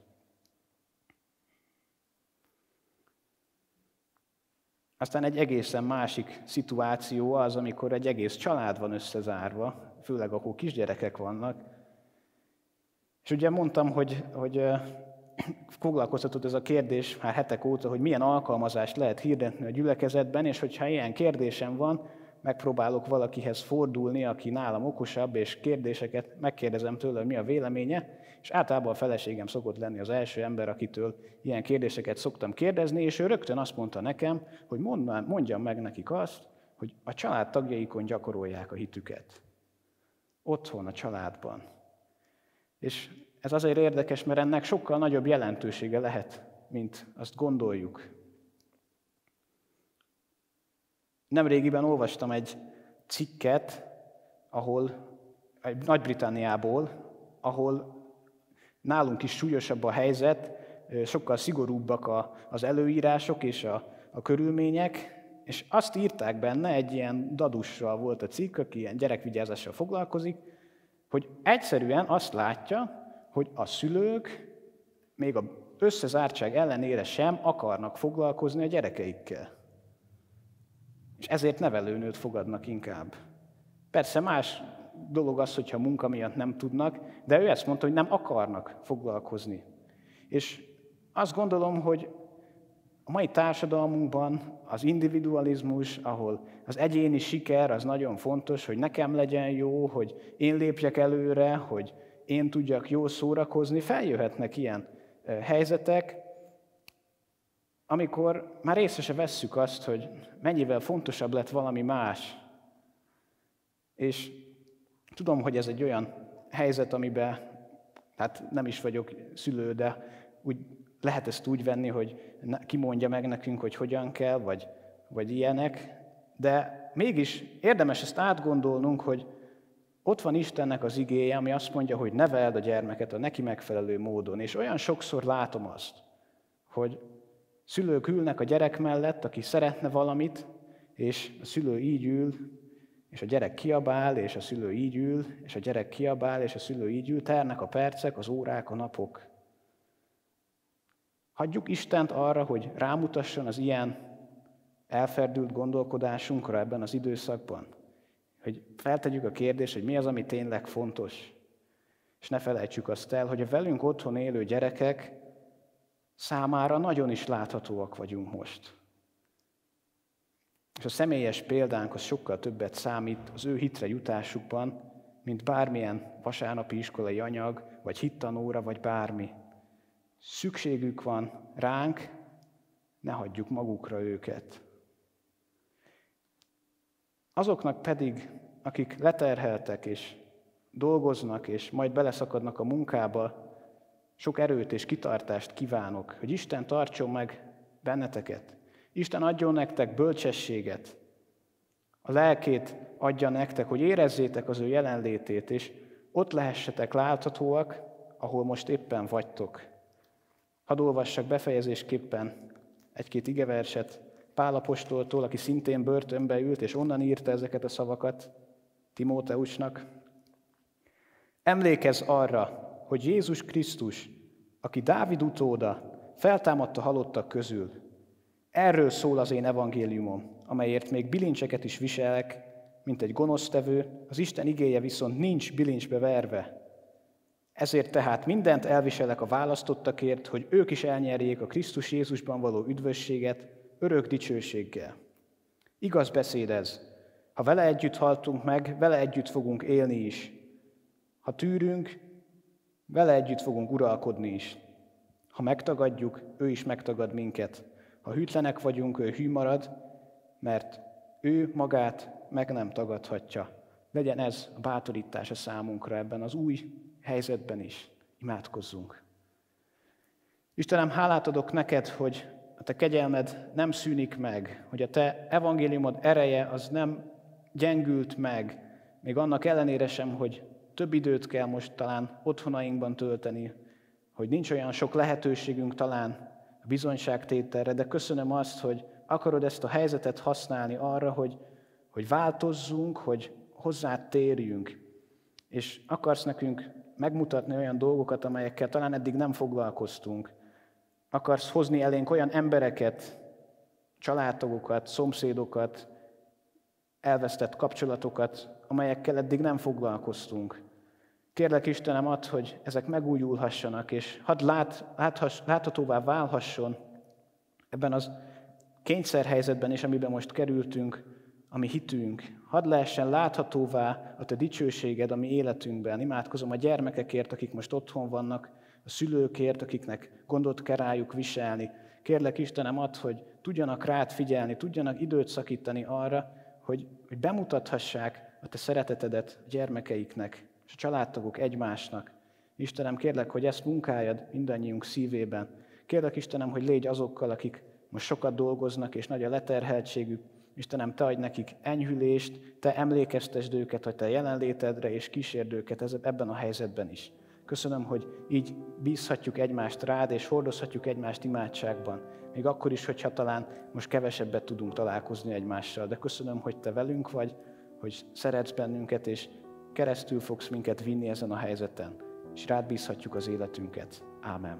Aztán egy egészen másik szituáció az, amikor egy egész család van összezárva, főleg ahol kisgyerekek vannak. És ugye mondtam, hogy, hogy foglalkoztatott ez a kérdés már hetek óta, hogy milyen alkalmazást lehet hirdetni a gyülekezetben, és hogyha ilyen kérdésem van, megpróbálok valakihez fordulni, aki nálam okosabb, és kérdéseket megkérdezem tőle, hogy mi a véleménye, és általában a feleségem szokott lenni az első ember, akitől ilyen kérdéseket szoktam kérdezni, és ő rögtön azt mondta nekem, hogy mondjam meg nekik azt, hogy a családtagjaikon gyakorolják a hitüket. Otthon, a családban. És ez azért érdekes, mert ennek sokkal nagyobb jelentősége lehet, mint azt gondoljuk. Nemrégiben olvastam egy cikket, ahol, egy Nagy-Britanniából, ahol nálunk is súlyosabb a helyzet, sokkal szigorúbbak a, az előírások és a, a körülmények, és azt írták benne, egy ilyen dadussal volt a cikk, aki ilyen gyerekvigyázással foglalkozik, hogy egyszerűen azt látja, hogy a szülők még az összezártság ellenére sem akarnak foglalkozni a gyerekeikkel. És ezért nevelőnőt fogadnak inkább. Persze más dolog az, hogyha munka miatt nem tudnak, de ő ezt mondta, hogy nem akarnak foglalkozni. És azt gondolom, hogy a mai társadalmunkban az individualizmus, ahol az egyéni siker az nagyon fontos, hogy nekem legyen jó, hogy én lépjek előre, hogy én tudjak jól szórakozni, feljöhetnek ilyen helyzetek, amikor már észre se vesszük azt, hogy mennyivel fontosabb lett valami más. És tudom, hogy ez egy olyan helyzet, amiben, hát nem is vagyok szülő, de úgy lehet ezt úgy venni, hogy ki mondja meg nekünk, hogy hogyan kell, vagy, vagy ilyenek, de mégis érdemes ezt átgondolnunk, hogy ott van Istennek az igéje, ami azt mondja, hogy neveld a gyermeket a neki megfelelő módon. És olyan sokszor látom azt, hogy szülők ülnek a gyerek mellett, aki szeretne valamit, és a szülő így ül, és a gyerek kiabál, és a szülő így ül, és a gyerek kiabál, és a szülő így ül, telnek a percek, az órák, a napok. Hagyjuk Istent arra, hogy rámutasson az ilyen elferdült gondolkodásunkra ebben az időszakban. Hogy feltegyük a kérdést, hogy mi az, ami tényleg fontos. És ne felejtsük azt el, hogy a velünk otthon élő gyerekek számára nagyon is láthatóak vagyunk most. És a személyes példánk az sokkal többet számít az ő hitre jutásukban, mint bármilyen vasárnapi iskolai anyag, vagy hittanóra, vagy bármi. Szükségük van ránk, ne hagyjuk magukra őket. Azoknak pedig, akik leterheltek és dolgoznak, és majd beleszakadnak a munkába, sok erőt és kitartást kívánok, hogy Isten tartson meg benneteket. Isten adjon nektek bölcsességet, a lelkét adja nektek, hogy érezzétek az ő jelenlétét, és ott lehessetek láthatóak, ahol most éppen vagytok. Hadd olvassak befejezésképpen egy-két igeverset Pál apostoltól, aki szintén börtönbe ült, és onnan írta ezeket a szavakat Timóteusnak. Emlékezz arra, hogy Jézus Krisztus aki Dávid utóda, feltámadt a halottak közül. Erről szól az én evangéliumom, amelyért még bilincseket is viselek, mint egy gonosztevő, az Isten igéje viszont nincs bilincsbe verve. Ezért tehát mindent elviselek a választottakért, hogy ők is elnyerjék a Krisztus Jézusban való üdvösséget örök dicsőséggel. Igaz beszéd ez. Ha vele együtt haltunk meg, vele együtt fogunk élni is. Ha tűrünk, vele együtt fogunk uralkodni is. Ha megtagadjuk, ő is megtagad minket. Ha hűtlenek vagyunk, ő hű marad, mert ő magát meg nem tagadhatja. Legyen ez a bátorítása számunkra ebben az új helyzetben is. Imádkozzunk. Istenem, hálát adok neked, hogy a te kegyelmed nem szűnik meg, hogy a te evangéliumod ereje az nem gyengült meg, még annak ellenére sem, hogy több időt kell most talán otthonainkban tölteni, hogy nincs olyan sok lehetőségünk talán a bizonyságtételre, de köszönöm azt, hogy akarod ezt a helyzetet használni arra, hogy, hogy változzunk, hogy hozzád térjünk, és akarsz nekünk megmutatni olyan dolgokat, amelyekkel talán eddig nem foglalkoztunk. Akarsz hozni elénk olyan embereket, családtagokat, szomszédokat, elvesztett kapcsolatokat, amelyekkel eddig nem foglalkoztunk. Kérlek Istenem, add, hogy ezek megújulhassanak, és hadd lát, láthass, láthatóvá válhasson ebben az kényszerhelyzetben is, amiben most kerültünk, ami hitünk. Hadd lehessen láthatóvá a te dicsőséged a mi életünkben. Imádkozom a gyermekekért, akik most otthon vannak, a szülőkért, akiknek gondot kell rájuk viselni. Kérlek Istenem, add, hogy tudjanak rád figyelni, tudjanak időt szakítani arra, hogy, hogy bemutathassák a te szeretetedet a gyermekeiknek, és a családtagok egymásnak. Istenem, kérlek, hogy ezt munkáljad mindannyiunk szívében. Kérlek Istenem, hogy légy azokkal, akik most sokat dolgoznak, és nagy a leterheltségük. Istenem, te adj nekik enyhülést, te emlékeztesd őket a te jelenlétedre, és kísérd őket ebben a helyzetben is. Köszönöm, hogy így bízhatjuk egymást rád, és hordozhatjuk egymást imádságban. Még akkor is, hogyha talán most kevesebbet tudunk találkozni egymással. De köszönöm, hogy te velünk vagy, hogy szeretsz bennünket, és keresztül fogsz minket vinni ezen a helyzeten. És rád bízhatjuk az életünket. Ámen.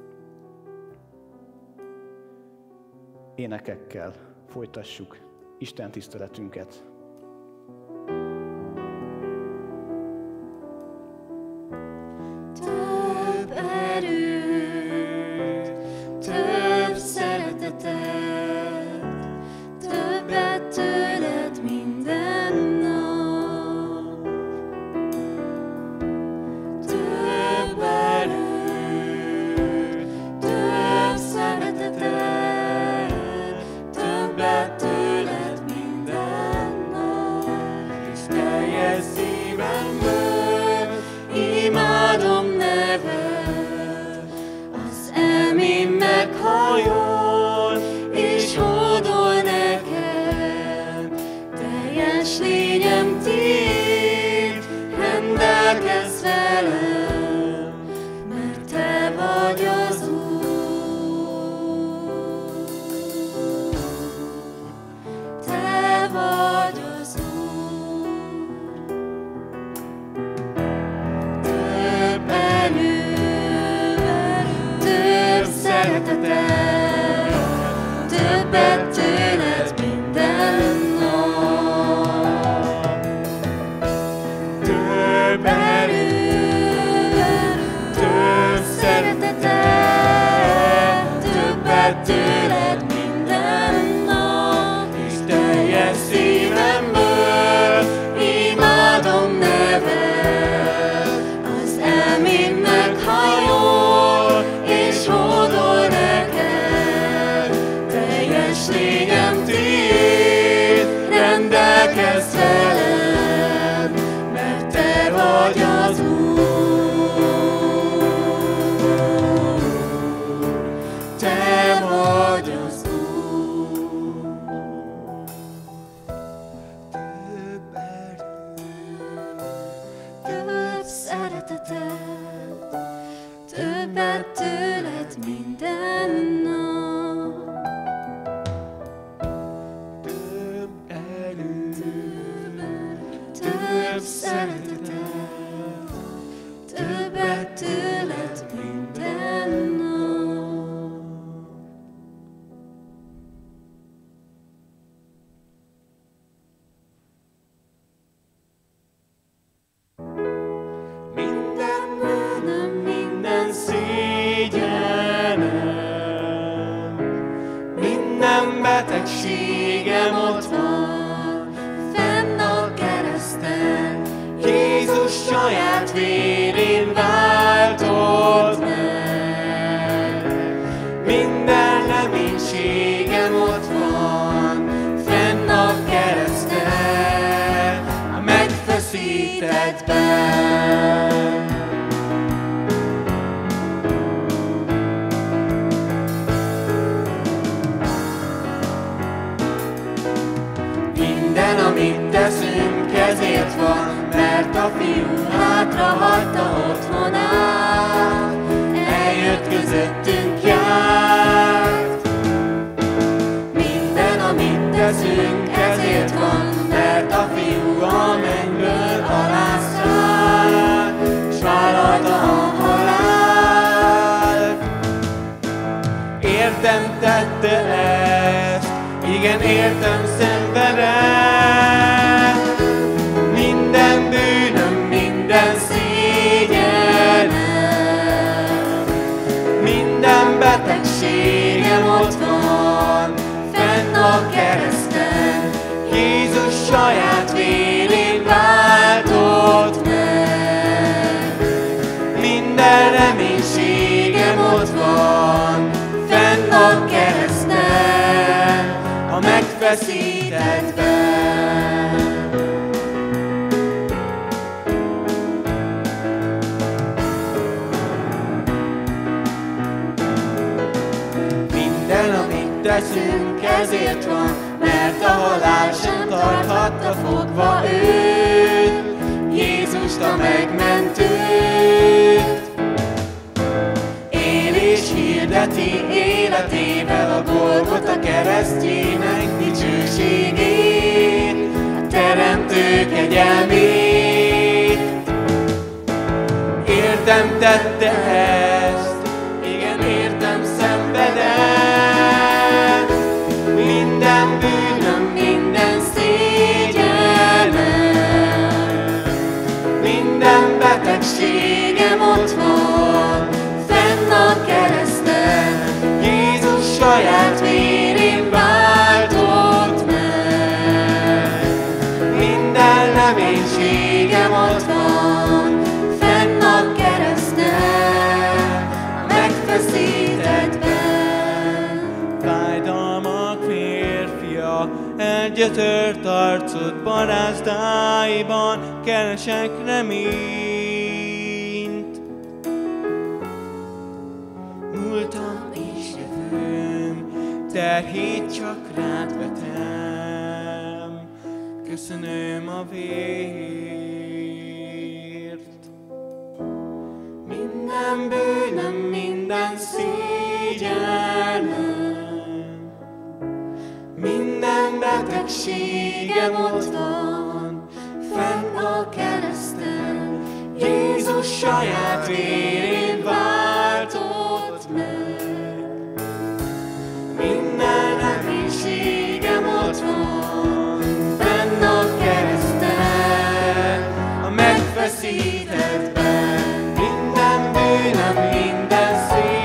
Énekekkel folytassuk Isten tiszteletünket. Több erőt, több szeretetet, többet tőled minden nap. Több erőt, több szeretetet, többet tőled minden nap. És teljes szívemből imádom neved, Az elmém meghajol, és hódol nekem, teljes lényem tiéd, rendelkezz velem, mert te vagy az Úr. Te vagy az Úr. Több erővel, több szeretetet, többet tőled minden nap. több Erővel, több szeretetet, többet tőled minden nap. és teljes szívemből Imádom neved, az elmém meghajol, és hódol neked, teljes lényem tiéd, rendelkezz velem, mert te vagy az Úr. Te vagy minden reménységem ott van, fenn a kereszten, a megfeszítettben. Minden, amit teszünk, ezért van, mert a Fiú hátrahagyta otthonát, eljött közöttünk járt. Minden, amit teszünk, ezért van, mert a Fiú a mennyből aláztál, s vállalta a halált. Értem tette ezt, igen, értem szenvedett, minden bűnöm, minden szégyenem, minden betegségem ott van, fenn a kereszten, Jézus saját vérén váltott meg. Minden reménységem ott van, fenn a kereszten, a megfeszítettben. Minden, amit teszünk, ezért van, mert a halál sem tarthatta fogva őt, Jézust a megmentőt. Él és hirdeti életével a Golgota keresztjének dicsőségét, a teremtő kegyelmét. Értem tette ezt, igen, értem szenvedett, minden bűnöm, minden szégyenem, minden betegségem ott van, fenn a kereszten, Jézus saját vérén váltott meg. Minden reménységem ott van, fenn a kereszten, a megfeszítettben. Fájdalmak férfia, elgyötört arcod barázdáiban, keresek reményt. Múltam és jövőm, terhét csak rád vetem, köszönöm a vért. Minden bűnöm, minden szégyenem, minden betegségem ott van, fenn a kereszten, Jézus saját vérén váltott meg. Minden reménységem ott van, fenn a kereszten, a megfeszítettben. Minden bűnöm, minden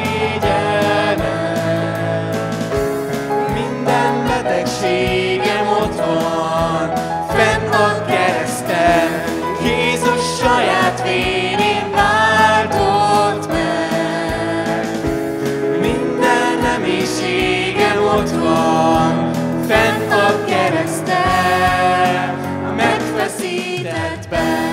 szégyenem, minden betegségem ott van, fenn a kereszten, Jézus saját vérén váltott meg. Minden reménységem ott van, fenn a kereszten, a megfeszítettben.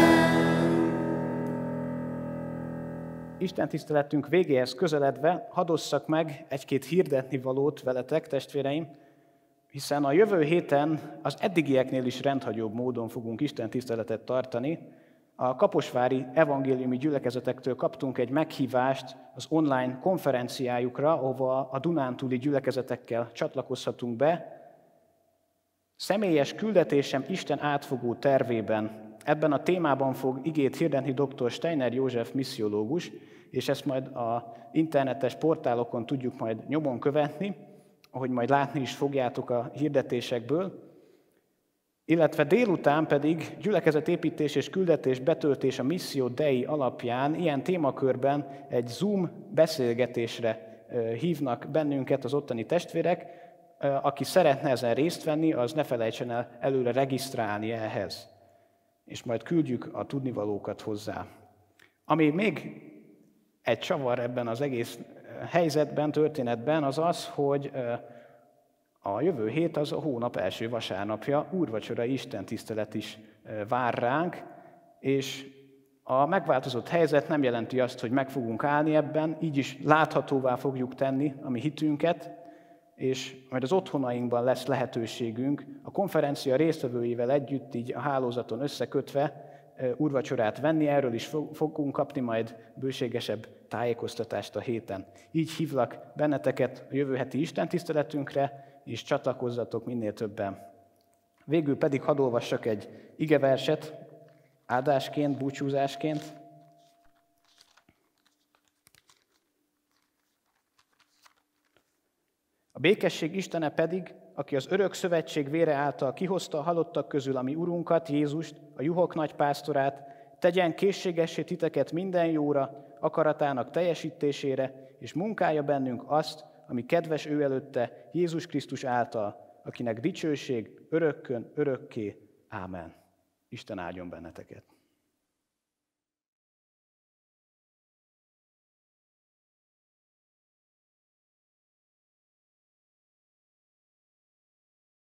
Isten tiszteletünk végéhez közeledve hadd osszak meg egy-két hirdetni valót veletek, testvéreim, hiszen a jövő héten az eddigieknél is rendhagyóbb módon fogunk Isten tiszteletet tartani. A kaposvári evangéliumi gyülekezetektől kaptunk egy meghívást az online konferenciájukra, ahova a Dunántúli gyülekezetekkel csatlakozhatunk be. Személyes küldetésem Isten átfogó tervében. Ebben a témában fog igét hirdetni dr. Steiner József missziológus, és ezt majd a internetes portálokon tudjuk majd nyomon követni, ahogy majd látni is fogjátok a hirdetésekből. Illetve délután pedig gyülekezetépítés és küldetés betöltés a Missio Dei alapján ilyen témakörben egy Zoom beszélgetésre hívnak bennünket az ottani testvérek. Aki szeretne ezen részt venni, az ne felejtsen el előre regisztrálni ehhez. És majd küldjük a tudnivalókat hozzá. Ami még egy csavar ebben az egész helyzetben, történetben az az, hogy a jövő hét az a hónap első vasárnapja, úrvacsora istentisztelet is vár ránk, és a megváltozott helyzet nem jelenti azt, hogy meg fogunk állni ebben, így is láthatóvá fogjuk tenni a mi hitünket, és majd az otthonainkban lesz lehetőségünk a konferencia résztvevőivel együtt, így a hálózaton összekötve úrvacsorát venni, erről is fogunk kapni majd bőségesebb tájékoztatást a héten. Így hívlak benneteket a jövő heti istentiszteletünkre, és csatlakozzatok minél többen. Végül pedig hadd olvassak egy igeverset, áldásként, búcsúzásként. A békesség Istene pedig, aki az örök szövetség vére által kihozta a halottak közül a mi Urunkat, Jézust, a juhok nagypásztorát, tegyen készségessé titeket minden jóra, akaratának teljesítésére, és munkálja bennünk azt, ami kedves ő előtte, Jézus Krisztus által, akinek dicsőség örökkön, örökké. Ámen. Isten áldjon benneteket.